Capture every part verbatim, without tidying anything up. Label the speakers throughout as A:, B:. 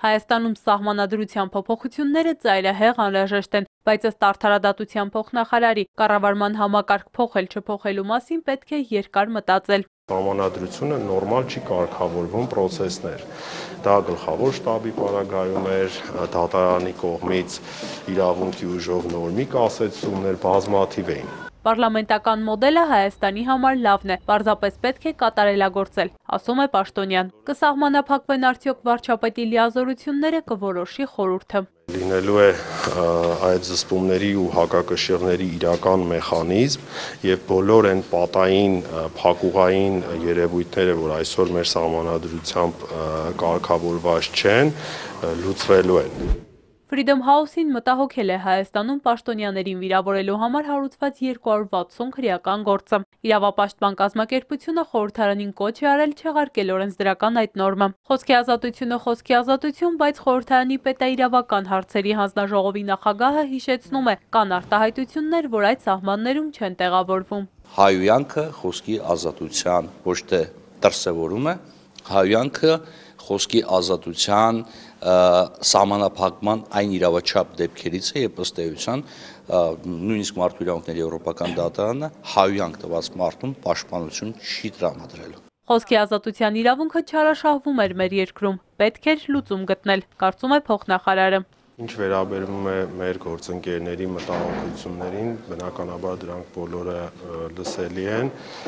A: Հայաստանում սահմանադրության փոփոխությունները ծայրահեղ անհրաժեշտ են, բայց ըստ արդարադատության փոխնախարարի կառավարման համակարգ փոխել չփոխելու մասին պետք է երկար մտածել։
B: Սահմանադրությունը նորմալ չի կարգավորվում պրոցեսներ։ Դա գլխավոր շտաբի պարագայում էր, դատարանի կողմից իրավունքի ուժով նորմի կասեցումներ բազմաթիվ էին։
A: Պարլամենտական մոդելը Հայաստանի համար լավն է, պարզապես պետք է կատարելագործել, ասում է Պաշտոնյան։ Կսահմանափակվեն արդյոք վարչապետի լիազորությունները, կորոշի խորհուրդը։
B: Լինելու է այդ զսպումների ու հակակշիռների իրական մեխանիզմ եւ բոլոր այն պատային փակուղային երևույթները, որ այսօր մեր սահմանադրությամբ կարգավորված չեն, լուծվելու են։
A: Freedom House-ին մտահոգել է Հայաստանում պաշտոնյաներին վիրավորելու համար հարուցված երկու հարյուր վաթսուն քրեական գործը։ Իրավապաշտպան կազմակերպությունը խորհրդարանին կոչ է արել չեղարկել օրենսդրական այդ նորմը։ Խոսքի ազատությունը խոսքի ազատություն, բայց խորհրդարանի պետաիրավական հարցերի հանձնաժողովի նախագահը հիշեցնում է, կան արտահայտություններ, որ այդ սահմաններում չեն տեղավորվում։
C: Հայոյանքը խոսքի ազատության ոչ թե դրսևորում է, հայոյանքը խոսքի ազատության սահմանափակման այն իրավաչափ դեպքերից է, երբ ըստ էության նույնիսկ մարդու իրավունքների եվրոպական դատարանը հայոյանք տված մարդուն պաշտպանություն չի տրամադրելու։
A: Խոսքի ազատության իրավունքը չարաշահվում էր մեր երկրում, պետք էր լուծում գտնել, կարծում է փոխնախարարը։
B: Ինչ վերաբերում է մեր գործընկերների մտահոգություններին, բնականաբար դրանք բոլորը լսելի են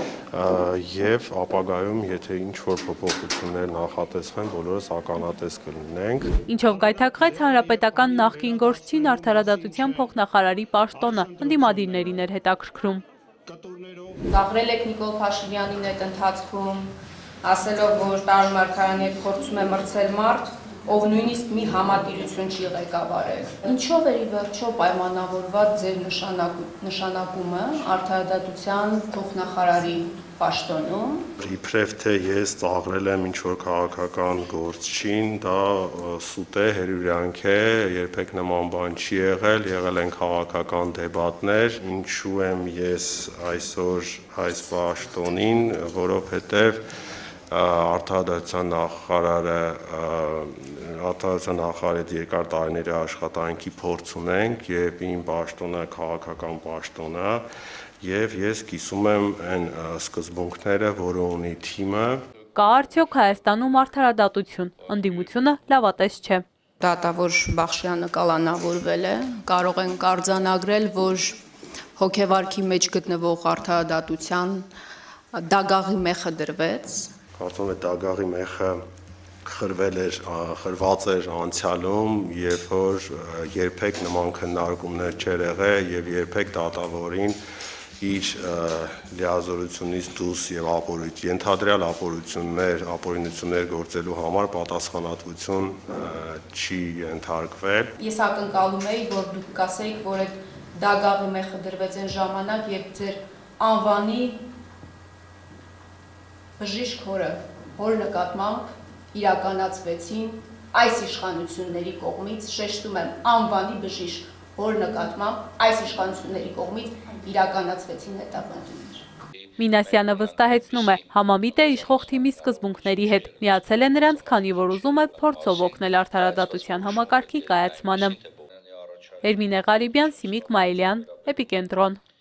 B: եւ ապագայում, եթե ինչ-որ փոփոխություններ նախատեսվեն, բոլորս ականատես կլինենք։
A: Ինչով գայթակղեց հանրապետական նախկին գործչին արդարադատության փոխնախարարի պաշտոնը, ընդդիմադիրներին էր հետաքրքրում։
D: Ծաղրել եք Նիկոլ Փաշինյանին այդ ընթացքում, ասելով, որ Տարոն Մարգարյանի հետ փորձում է մրցել մարդ, ով նույնիսկ մի համատիրություն չի ղեկավարել։ Ինչով էր ի վերջո պայմանավորված ձեր նշանակումը արդարադատության փոխնախարարի պաշտոնում։
B: Իբրև թե ես ծաղրել եմ ինչ-որ քաղաքական գործչին, դա սուտ է, հերյուրյանք է, երբեք նման բան չի եղել, եղել են քաղաքական դեբատներ, ինչու եմ ես այսօր այս պաշտոնին, որովհետև Արդարադատության նախարարը արդարադատության նախարարի հետ երկար տարիների աշխատանքի փորձ ունենք եւ իմ պաշտոնը քաղաքական պաշտոն է եւ ես կիսում եմ այն սկզբունքները, որը ունի թիմը։
A: Կա արդյոք Հայաստանում արդարադատություն, ընդդիմությունը լավատես չէ։
D: Դատավոր Բախշյանը կալանավորվել է, կարող են արձանագրել, որ հոգեվարքի մեջ գտնվող արդարադատության դագաղի մեխը դրվեց։
B: Կարծում եմ դագաղի մեխը խրվել էր, խրված էր անցյալում, երբ որ երբեք նման քննարկումներ չեր եղել եւ երբեք դատավորին իր լիազորությունից դուրս եւ ապօրինություն, ենթադրյալ ապօրինություններ, ապօրինություններ գործելու համար պատասխանատվություն չի ենթարկվել։
D: Ես ակնկալում էի, որ դուք կասեիք, որ այդ դագաղի մեխը դրվեց այն ժամանակ, երբ ձեր անվանի բժիշկ հորը, հոր նկատմամբ իրականացվեցին այս իշխանությունների կողմից, շեշտում եմ, անվանի բժիշկ հոր նկատմամբ այս իշխանությունների կողմից իրականացվեցին հետապնդումներ։
A: Մինասյանը վստահեցնում է, համամիտ է իշխող թիմի սկզբունքների հետ, միացել է նրանց, քանի որ ուզում է փորձով օգնել արդարադատության համակարգի կայացմանը։ Էրմինե Ղարիբյան, Սիմիկ Մայիլյան, Էպիկենտրոն։